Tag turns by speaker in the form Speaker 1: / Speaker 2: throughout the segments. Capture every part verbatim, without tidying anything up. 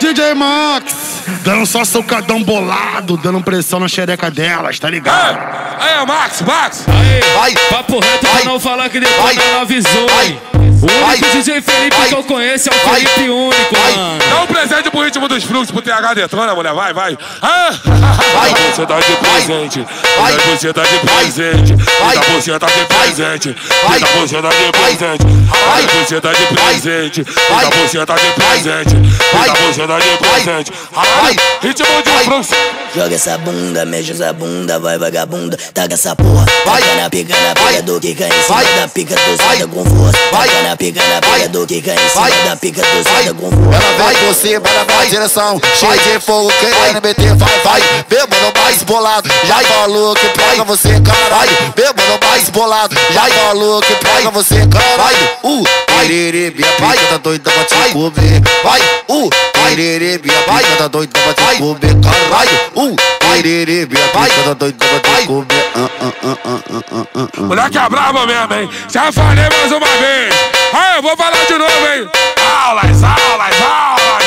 Speaker 1: D J Max, dando só socadão bolado, dando pressão na xereca delas, tá ligado?
Speaker 2: Aí, Max, Max.
Speaker 3: Aí,
Speaker 4: vai,
Speaker 3: papo reto pra
Speaker 4: vai,
Speaker 3: não falar que depois
Speaker 4: vai,
Speaker 3: não avisou.
Speaker 4: vai,
Speaker 3: O único
Speaker 4: vai,
Speaker 3: D J Felipe
Speaker 4: vai,
Speaker 3: que eu conheço é o
Speaker 4: vai,
Speaker 3: Felipe Único,
Speaker 4: vai,
Speaker 3: mano.
Speaker 2: Dá um presente pro ritmo dos fluxos pro T H Detona, mulher, vai, vai. Ah!
Speaker 4: vai,
Speaker 2: você tá de presente,
Speaker 4: vai,
Speaker 2: você tá de presente,
Speaker 4: vai,
Speaker 2: você tá de presente,
Speaker 4: vai,
Speaker 2: você tá de presente,
Speaker 4: vai,
Speaker 2: você tá de presente,
Speaker 4: vai,
Speaker 2: você tá de presente,
Speaker 4: vai,
Speaker 2: você tá de presente,
Speaker 4: vai,
Speaker 2: ritmo de fluxo.
Speaker 5: Joga essa bunda, mexe essa bunda, vai vagabunda, taca essa porra,
Speaker 4: vai,
Speaker 5: taca na pica, na pica do que cai em cima
Speaker 4: vai,
Speaker 5: da pica tosada com força,
Speaker 4: vai,
Speaker 5: taca na pica, na
Speaker 4: vai,
Speaker 5: pica do que cai em cima
Speaker 4: vai,
Speaker 5: da pica tosada com
Speaker 4: ela
Speaker 5: força.
Speaker 4: vai por cima, ela vai direção, cheio de fogo, querendo meter, vai, vai, bêbado mais bolado, já falou que pega você, caralho, bêbado mais bolado, já falou que pega você, caralho, uh, iriri, minha pica tá doida pra te comer, vai, uh, iriri, minha pica tá doida pra te comer, caralho, uh, iriri, minha pica tá doida pra te comer, uh, uh, uh, uh, uh, uh, uh.
Speaker 2: Moleque é brabo mesmo, hein? Já falei mais uma vez. Ah, eu vou falar de novo, hein? Aulas, aulas, aulas.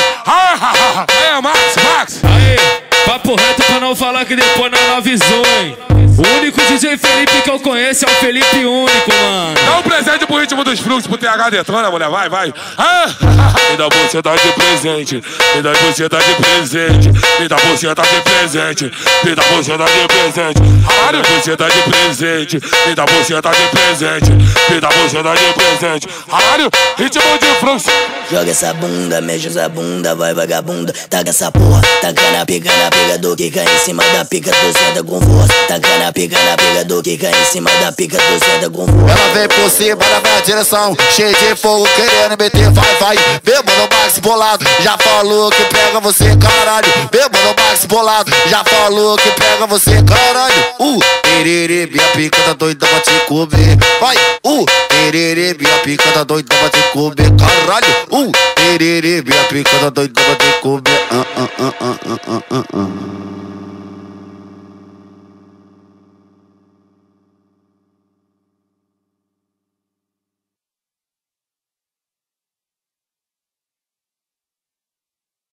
Speaker 2: Ah, é, Max, Max.
Speaker 3: Aí, papo reto pra não falar que depois não avisou, hein. O único D J Felipe que eu conheço é o Felipe Único, mano.
Speaker 2: Dá um presente pro ritmo dos fluxos pro T H Detona, mulher, vai, vai. Ah, me dá você tá de presente, me dá você tá de presente, me dá você tá de presente, me dá você tá de presente, me dá você tá de presente, me dá você tá de presente, me dá você tá de presente, caralho, ritmo de fluxo.
Speaker 5: Joga essa bunda, mexe essa bunda, vai vagabunda, taca essa porra, taca na pica, na pica do que cai em cima da pica tosada com força, taca na pica, na pica do que cai em cima da pica tosada com força.
Speaker 4: Ela vem por cima, ela vai direção, cheio de fogo, querendo meter, vai, vai, bêbado Max bolado, já falou que pega você, caralho, bêbado Max bolado, já falou que pega você, caralho, uh, iriri, minha pica tá doida pra te comer, vai, uh, iriri, minha pica tá doida pra te comer, caralho, uh, iriri, minha pica tá doida pra te comer, uh, uh, uh, uh, uh, uh, uh.